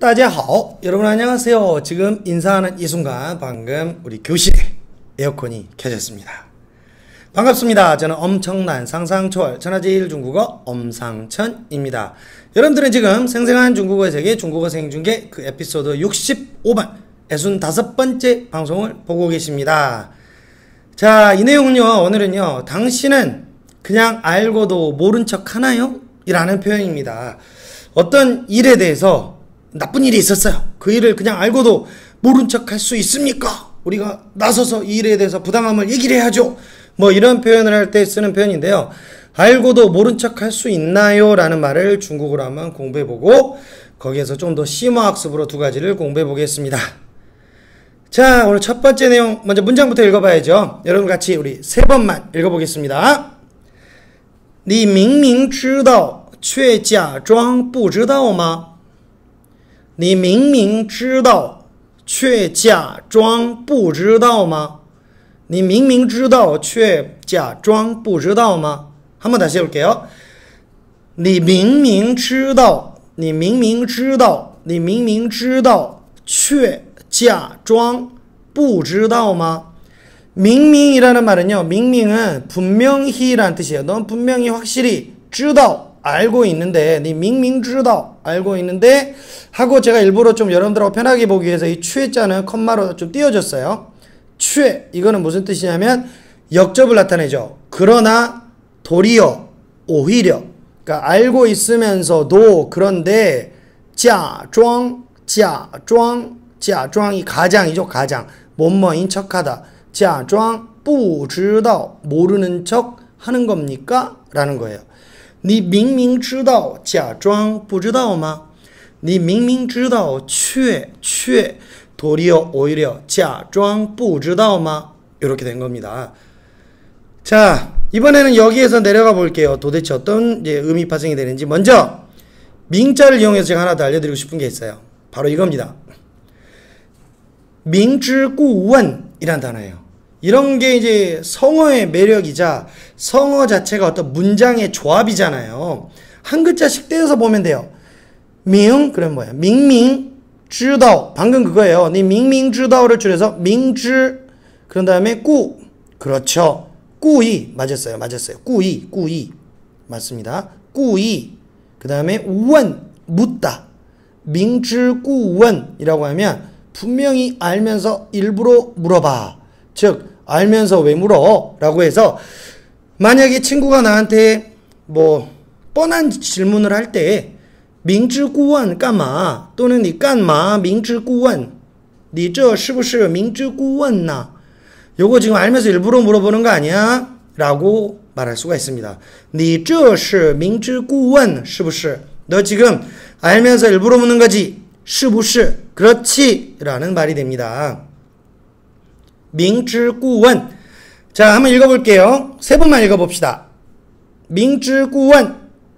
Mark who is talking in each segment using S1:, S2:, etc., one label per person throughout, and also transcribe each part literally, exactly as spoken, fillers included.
S1: 따지하오. 여러분 안녕하세요. 지금 인사하는 이 순간 방금 우리 교실에 에어컨이 켜졌습니다. 반갑습니다. 저는 엄청난 상상초월 천하제일 중국어 엄상천입니다. 여러분들은 지금 생생한 중국어의 세계 중국어 생중계 그 에피소드 육십오 번 육십오 번째 방송을 보고 계십니다. 자, 이 내용은요, 오늘은요, 당신은 그냥 알고도 모른 척 하나요? 이라는 표현입니다. 어떤 일에 대해서 나쁜 일이 있었어요. 그 일을 그냥 알고도 모른 척 할 수 있습니까? 우리가 나서서 이 일에 대해서 부당함을 얘기를 해야죠. 뭐 이런 표현을 할 때 쓰는 표현인데요. 알고도 모른 척 할 수 있나요? 라는 말을 중국어로 한번 공부해보고 거기에서 좀 더 심화학습으로 두 가지를 공부해보겠습니다. 자, 오늘 첫 번째 내용 먼저 문장부터 읽어봐야죠. 여러분 같이 우리 세 번만 읽어보겠습니다. 你明明知道却假装不知道吗?你明明知道却假装不知道吗?你明明知道却假装不知道吗? 한번 다시 해볼게요. 你明明知道你明明知道你明明知道却假装不知道吗? 밍밍이라는 말은요, 밍밍은 분명히라는 뜻이에요. 넌 분명히 확실히 知道 알고 있는데, 니 밍밍 知道 알고 있는데 하고 제가 일부러 좀 여러분들하고 편하게 보기 위해서 이 최자는 컴마로 좀 띄워줬어요. 최, 이거는 무슨 뜻이냐면 역접을 나타내죠. 그러나 도리어 오히려, 그러니까 알고 있으면서도 그런데 假装 假装 假装이 가장이죠. 가장 뭐뭐인 척하다. 假装不知道 모르는 척 하는 겁니까? 라는 거예요. 你明明知道假装不知道吗?你明明知道却却 도리어 오히려 假装不知道吗? 이렇게 된 겁니다. 자, 이번에는 여기에서 내려가 볼게요. 도대체 어떤 이제 의미 파생이 되는지. 먼저 밍자를 이용해서 제가 하나 더 알려드리고 싶은 게 있어요. 바로 이겁니다. 明知故问이란 단어예요. 이런 게 이제 성어의 매력이자 성어 자체가 어떤 문장의 조합이잖아요. 한 글자씩 떼어서 보면 돼요. 밍, 그럼 뭐야? 밍밍, 知道. 방금 그거예요. 니 밍밍 知道를 줄여서 밍知. 그런 다음에 꾸. 그렇죠. 꾸이. 맞았어요. 맞았어요. 꾸이. 꾸이. 맞습니다. 꾸이. 그 다음에 원. 묻다. 밍知故问이라고 하면 분명히 알면서 일부러 물어봐. 즉 알면서 왜 물어? 라고 해서 만약에 친구가 나한테 뭐 뻔한 질문을 할 때 明知故问干嘛? 또는 你干嘛明知故问? 你这是不是明知故问呢? 요거 지금 알면서 일부러 물어보는 거 아니야? 라고 말할 수가 있습니다. 你这是明知故问是不是? 너 지금 알면서 일부러 묻는 거지? 是不是? 그렇지? 라는 말이 됩니다. 明知故问. 자, 한번 읽어볼게요. 세 번만 읽어봅시다. 明知故问.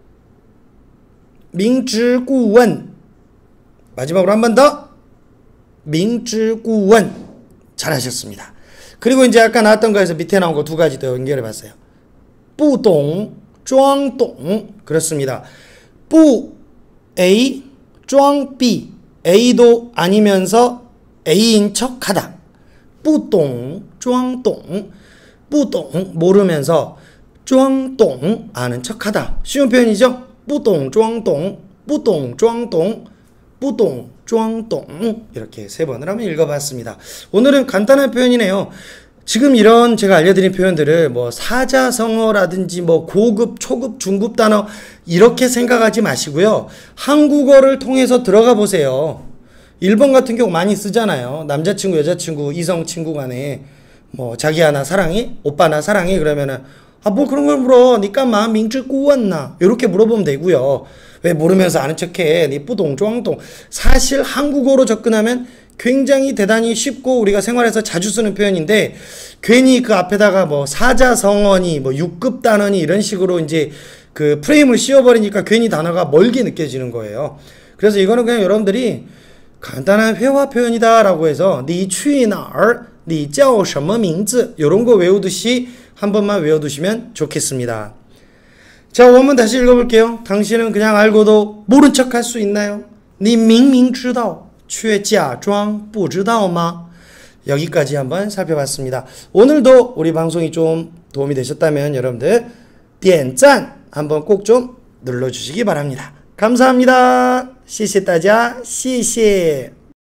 S1: 明知故问. 마지막으로 한 번 더. 明知故问. 잘하셨습니다. 그리고 이제 아까 나왔던 거에서 밑에 나온 거 두 가지 더 연결해봤어요. 不懂装懂. 그렇습니다. 不 A, 装 B. A도 아니면서 A인 척하다. 不懂装懂. 不懂 모르면서 装懂 아는 척하다. 쉬운 표현이죠? 不懂装懂. 不懂装懂. 不懂装懂. 이렇게 세 번을 한번 읽어봤습니다. 오늘은 간단한 표현이네요. 지금 이런 제가 알려드린 표현들을 뭐 사자성어라든지 뭐 고급, 초급, 중급 단어 이렇게 생각하지 마시고요. 한국어를 통해서 들어가 보세요. 일본 같은 경우 많이 쓰잖아요. 남자친구, 여자친구, 이성친구 간에 뭐 자기야 나 사랑해? 오빠 나 사랑해? 그러면은 아 뭐 그런 걸 물어. 니 깐마 밍즈 꾸웠나? 이렇게 물어보면 되고요. 왜 모르면서 아는 척해? 니 뿌동쫑동. 사실 한국어로 접근하면 굉장히 대단히 쉽고 우리가 생활에서 자주 쓰는 표현인데 괜히 그 앞에다가 뭐 사자성어니 뭐 육급 단어니 이런 식으로 이제 그 프레임을 씌워버리니까 괜히 단어가 멀게 느껴지는 거예요. 그래서 이거는 그냥 여러분들이 간단한 회화 표현이다 라고 해서 니去哪儿? 니 叫什么名字? 요런 거 외우듯이 한 번만 외워두시면 좋겠습니다. 자, 원문 다시 읽어볼게요. 당신은 그냥 알고도 모른 척 할 수 있나요? 你明明知道却假装不知道吗? 여기까지 한번 살펴봤습니다. 오늘도 우리 방송이 좀 도움이 되셨다면 여러분들 点赞 한번 꼭 좀 눌러주시기 바랍니다. 감사합니다. 谢谢大家，谢谢。